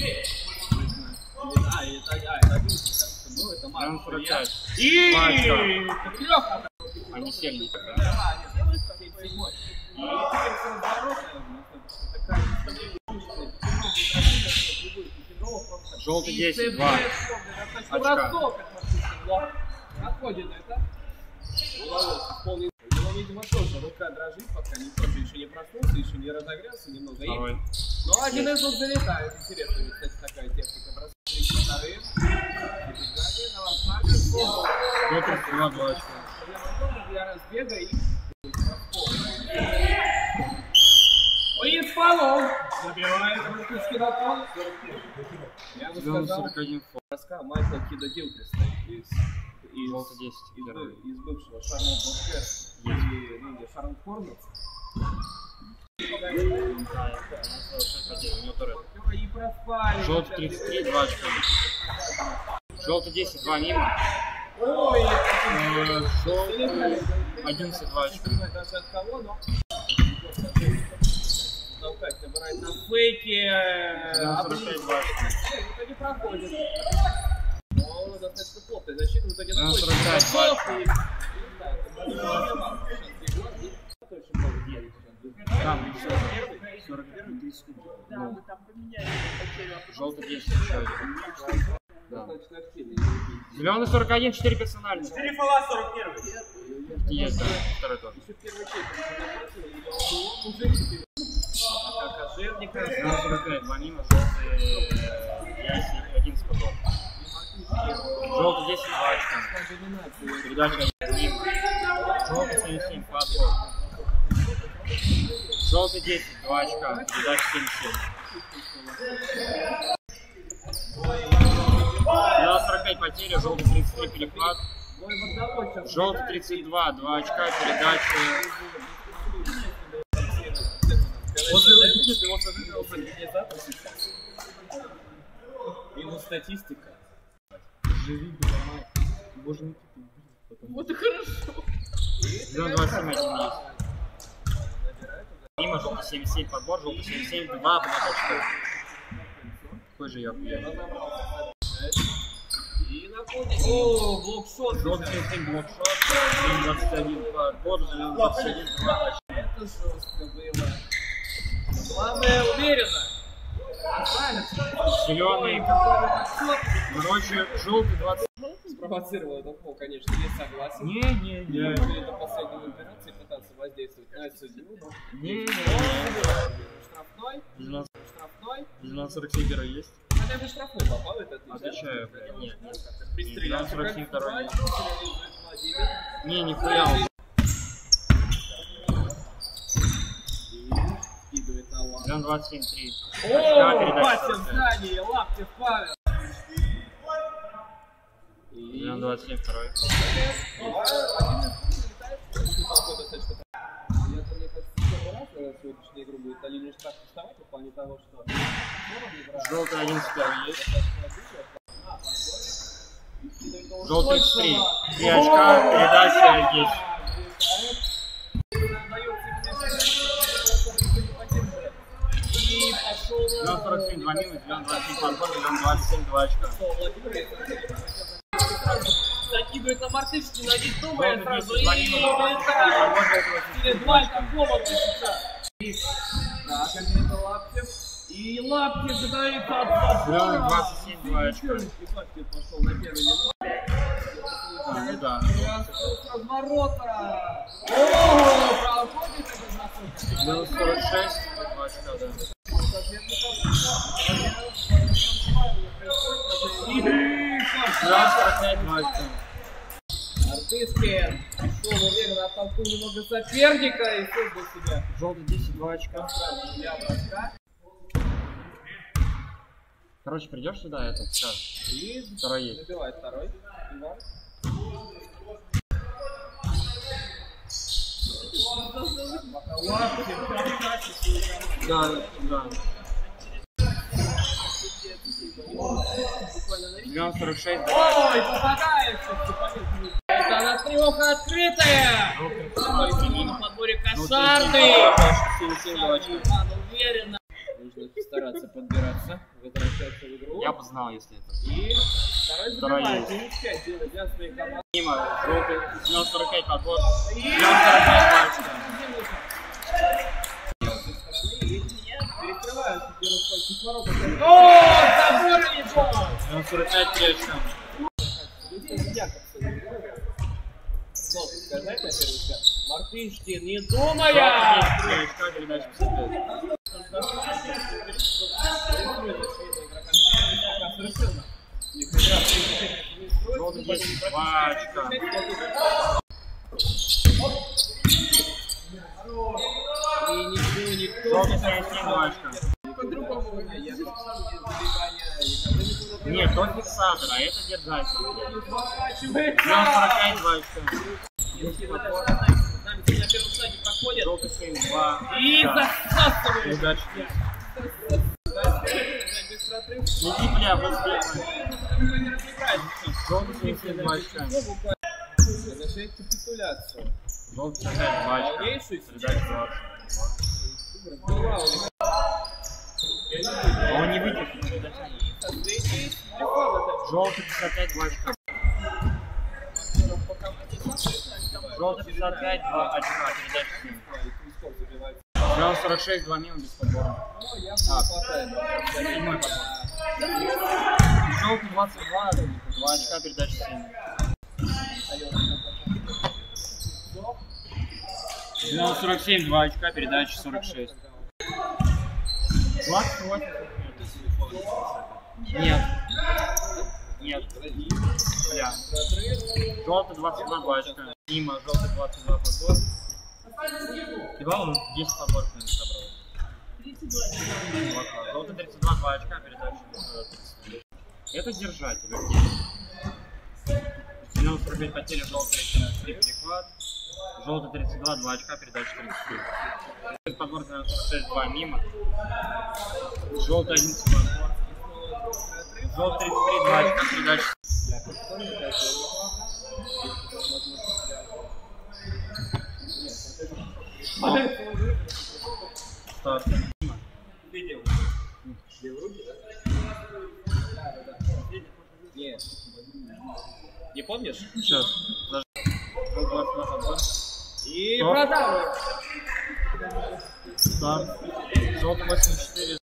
Прям 45. И... Они сильные. Желтый 10, 2 очка. Отходит это. Его, видимо, тоже рука дрожит, пока никто еще не проснулся, еще не разогрелся немного. Второй. Но один из них залетает. Интересно, кстати, такая техника. Бросает вторые. Перебегание на лапаге. До 32, 2 очка. Для разбега и... Ой, фолом! Забивает рукушки на пол. Я бы сказал, 41 фол. броска Майкла Кида Гилкриста из Желтый 10. из бывшего Шармон Боске и Шармон Хорнетс. И проспали. Желтый 33, 2 очка. Желтый 10, 2 мимо. Ой, желтый 11, 2 очка. даже от кого, но... Толкать, набирает на фейке. 45, 2 очка. В итоге проходит. Но достаточно плотная защита, в итоге находится. 45, 2 очка. Там 41, 30. Да, мы там поменяли потерю. Желтый 10, еще один. Да. Зеленый 41, 4 персональных. 4 фола, 41. Есть, да. Второй тоже. Зеленый 45, 2 мимо, желтый 11 подбор. Желтый 10, 2 очка. Передача 1 мимо. Желтый 77, подбор. Желтый 10, 2 очка. Передача 77. 45 потери, желтый 33 перехват. Желтый 32, 2 очка, передача. Его статистика. Живи, дома. Боже мой. Вот и хорошо. Зеленый 27 один есть. Мимо, желтый 77 подбор, желтый 77, 2 очка. Какой же я приятный. О, блокшот. Желтый 77 блокшот, зеленый 21 подбор, зеленый 21, 2 очка. Это жестко было. Главное, уверенно. Зеленый. Короче, желтый 20. Спровоцировал этот фол, конечно, не согласен. Не. До последней операции пытаться воздействовать на судью. Не. Штрафной. 12-47 есть. Хотя бы штрафной попал, это отлично. Отвечаю, блядь. Нет. Пристрелял. 12-47 второй. Не, Не хуял. скидывает на лапу. 27, 3. О, Вася в здании, Лаптев Павел. 27, второй. Сегодняшняя игру будет Алина штраф вставать в плане того, что... Желтый 11, есть. Желтый 3. 3 очка, передача есть. И пошел... 47, 2 минус, 27 подбор, 27, 2 очка. Закидывает на мартышки, но не думает сразу. И перед два такого сейчас. Так, это Лаптев. И Лаптев задается от 27, 2 очка. И Лаптев пошел на первый минут. Ну да. С разворота. О, проходит этот Минус 46, 2 очка, да. Да, 45, 2 очка. Артыскин шел уверенно, оттолкнул немного соперника и создал себя. Желтый 10, 2 очка. Короче, придешь сюда, этот сейчас. И второй есть. забивает второй. Иван. Да. 46. Ой, попадается! Это она трёха открытая! На подборе кошарный! Иван уверенно. Нужно постараться подбираться, возвращаться в игру. Я бы знал, если это. И второй Второй забивает, минус 5 делает для своей команды. Мимо, желтый, 45 подбор. 45 очка. Перекрывают первый свой кислород. О, забор не помог! 45 3 очка. Сказать на первый взгляд. Мартынштейн, не думая! 3 очка, передача 55. Желтый 10, 2 очка. И никто Желтый 77, 2 очка. по-другому выглядит. Нет, тот фиксатор, а это держатель. 45 2 очка. На первом шаге проходит. Желтый 7, 2. И засасывает. Передача. Иди, бля, быстрее. Желтый 77, 2 очка. Совершает капитуляцию. Желтый 5, 2 очка. Передача 20. Он не выдержит. Желтый 55, 2 очка. Желтый 55, 2 очка, передача 7. Желтый 46, 2 мимо без подбора. Седьмой подбор. Желтый 22, 2 очка, передача 7. Желтый 47, 2 очка, передача 46. 28. Нет. Нет. Бля. Желтый 22, 2 очка. Мимо, желтый 22 подбор. Кидал он 10 подборов, наверное, собрал. Желтый 32, 2 очка, передача 33. Это держатель, окей. 95 потери, желтый 3 перехват. Желтый 32, 2 очка, передача 33. Подбор 46, 2 мимо. Желтый 11 подбор. Желтый 33, 2 очка, передача. Старт. Видел. Где в руки, да? Нет. Не помнишь? Сейчас. Желтый 22 подбор. И продал. Старт. Желтый 84.